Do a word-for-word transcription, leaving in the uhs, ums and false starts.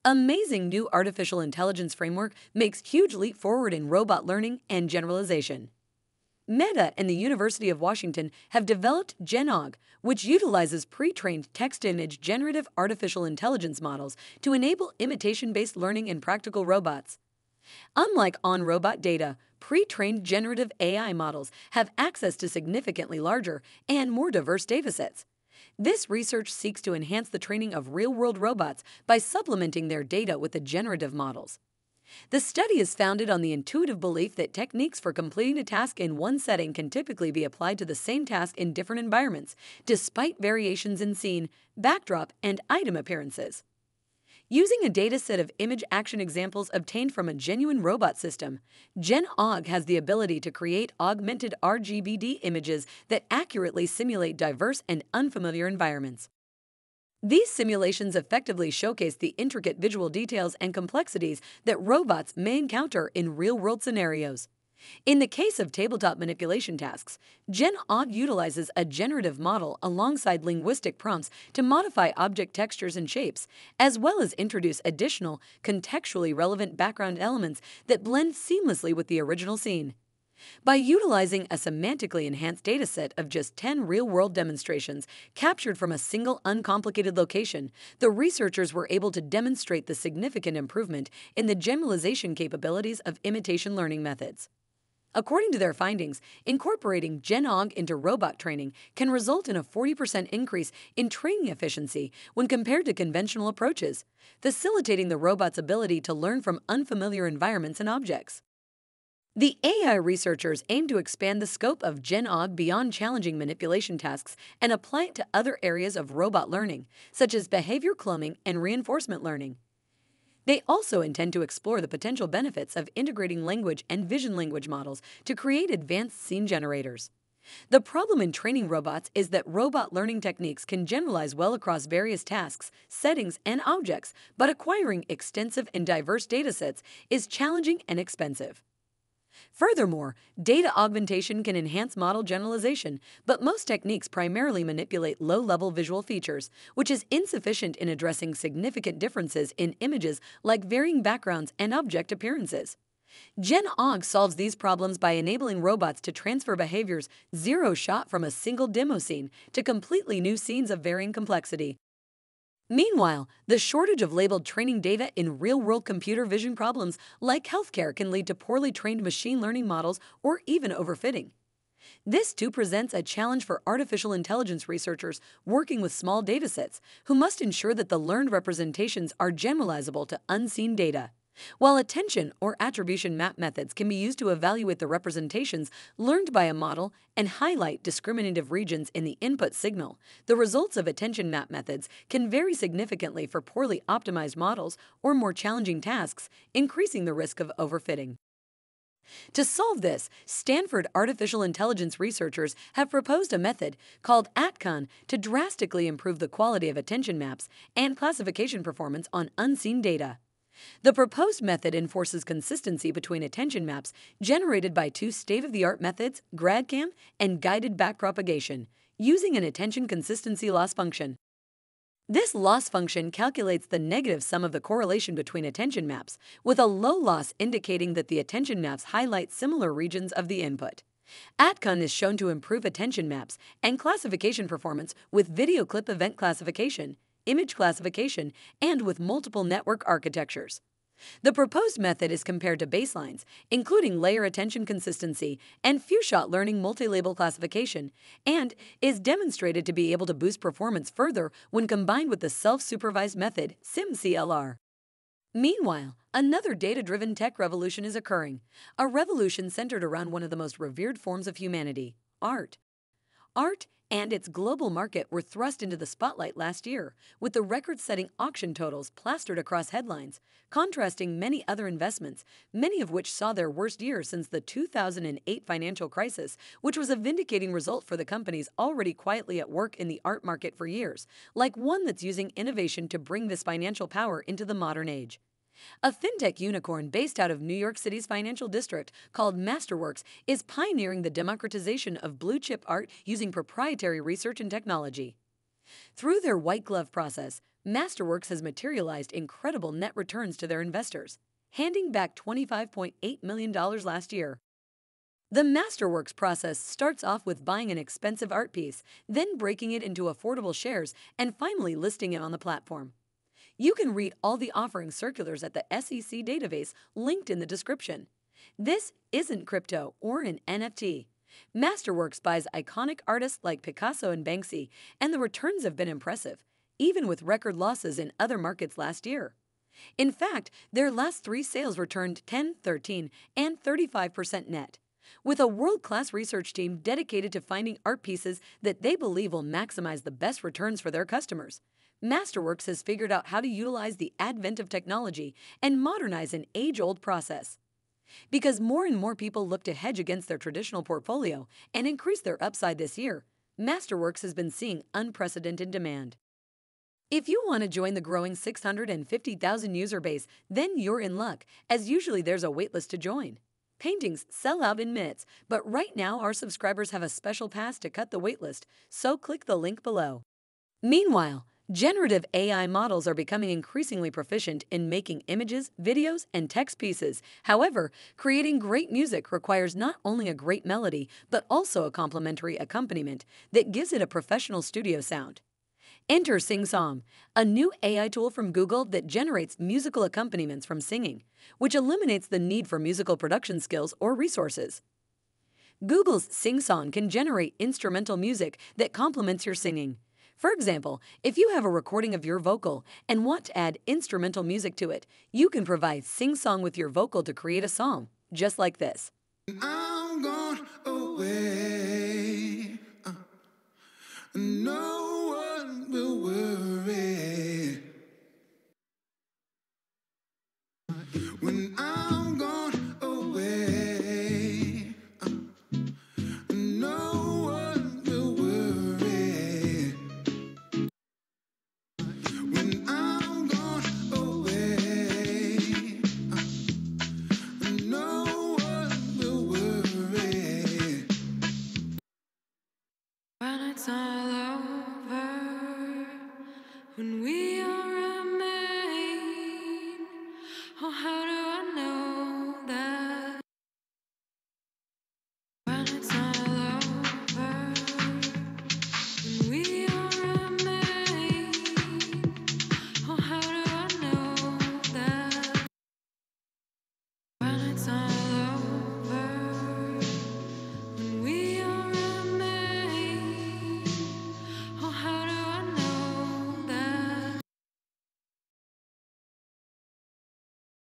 amazing new artificial intelligence framework makes huge leap forward in robot learning and generalization. Meta and the University of Washington have developed GenAug, which utilizes pre-trained text-to-image generative artificial intelligence models to enable imitation-based learning in practical robots. Unlike on-robot data, pre-trained generative A I models have access to significantly larger and more diverse datasets. This research seeks to enhance the training of real-world robots by supplementing their data with the generative models. The study is founded on the intuitive belief that techniques for completing a task in one setting can typically be applied to the same task in different environments, despite variations in scene, backdrop, and item appearances. Using a dataset of image action examples obtained from a genuine robot system, GenAug has the ability to create augmented R G B D images that accurately simulate diverse and unfamiliar environments. These simulations effectively showcase the intricate visual details and complexities that robots may encounter in real-world scenarios. In the case of tabletop manipulation tasks, GenAug utilizes a generative model alongside linguistic prompts to modify object textures and shapes, as well as introduce additional, contextually relevant background elements that blend seamlessly with the original scene. By utilizing a semantically enhanced dataset of just ten real-world demonstrations captured from a single uncomplicated location, the researchers were able to demonstrate the significant improvement in the generalization capabilities of imitation learning methods. According to their findings, incorporating GenAug into robot training can result in a forty percent increase in training efficiency when compared to conventional approaches, facilitating the robot's ability to learn from unfamiliar environments and objects. The A I researchers aim to expand the scope of GenAug beyond challenging manipulation tasks and apply it to other areas of robot learning, such as behavior cloning and reinforcement learning. They also intend to explore the potential benefits of integrating language and vision language models to create advanced scene generators. The problem in training robots is that robot learning techniques can generalize well across various tasks, settings, and objects, but acquiring extensive and diverse datasets is challenging and expensive. Furthermore, data augmentation can enhance model generalization, but most techniques primarily manipulate low-level visual features, which is insufficient in addressing significant differences in images like varying backgrounds and object appearances. GenAug solves these problems by enabling robots to transfer behaviors zero-shot from a single demo scene to completely new scenes of varying complexity. Meanwhile, the shortage of labeled training data in real-world computer vision problems like healthcare can lead to poorly trained machine learning models or even overfitting. This too presents a challenge for artificial intelligence researchers working with small datasets who must ensure that the learned representations are generalizable to unseen data. While attention or attribution map methods can be used to evaluate the representations learned by a model and highlight discriminative regions in the input signal, the results of attention map methods can vary significantly for poorly optimized models or more challenging tasks, increasing the risk of overfitting. To solve this, Stanford artificial intelligence researchers have proposed a method called ATCON to drastically improve the quality of attention maps and classification performance on unseen data. The proposed method enforces consistency between attention maps generated by two state-of-the-art methods, GradCam and guided backpropagation, using an attention consistency loss function. This loss function calculates the negative sum of the correlation between attention maps, with a low loss indicating that the attention maps highlight similar regions of the input. ATCON is shown to improve attention maps and classification performance with video clip event classification, image classification, and with multiple network architectures. The proposed method is compared to baselines, including layer attention consistency and few-shot learning multi-label classification, and is demonstrated to be able to boost performance further when combined with the self-supervised method SimCLR. Meanwhile, another data-driven tech revolution is occurring, a revolution centered around one of the most revered forms of humanity, art. Art and its global market were thrust into the spotlight last year, with the record-setting auction totals plastered across headlines, contrasting many other investments, many of which saw their worst year since the two thousand eight financial crisis, which was a vindicating result for the companies already quietly at work in the art market for years, like one that's using innovation to bring this financial power into the modern age. A fintech unicorn based out of New York City's financial district called Masterworks is pioneering the democratization of blue-chip art using proprietary research and technology. Through their white glove process, Masterworks has materialized incredible net returns to their investors, handing back twenty-five point eight million dollars last year. The Masterworks process starts off with buying an expensive art piece, then breaking it into affordable shares, and finally listing it on the platform. You can read all the offering circulars at the S E C database linked in the description. This isn't crypto or an N F T. Masterworks buys iconic artists like Picasso and Banksy, and the returns have been impressive, even with record losses in other markets last year. In fact, their last three sales returned ten, thirteen, and thirty-five percent net. With a world-class research team dedicated to finding art pieces that they believe will maximize the best returns for their customers, Masterworks has figured out how to utilize the advent of technology and modernize an age-old process. Because more and more people look to hedge against their traditional portfolio and increase their upside this year, Masterworks has been seeing unprecedented demand. If you want to join the growing six hundred fifty thousand user base, then you're in luck, as usually there's a waitlist to join. Paintings sell out in minutes, but right now our subscribers have a special pass to cut the waitlist, so click the link below. Meanwhile, generative A I models are becoming increasingly proficient in making images, videos, and text pieces. However, creating great music requires not only a great melody, but also a complementary accompaniment that gives it a professional studio sound. Enter SingSong, a new A I tool from Google that generates musical accompaniments from singing, which eliminates the need for musical production skills or resources. Google's SingSong can generate instrumental music that complements your singing. For example, if you have a recording of your vocal and want to add instrumental music to it, you can provide SingSong with your vocal to create a song, just like this. I'm gone away. Uh, no.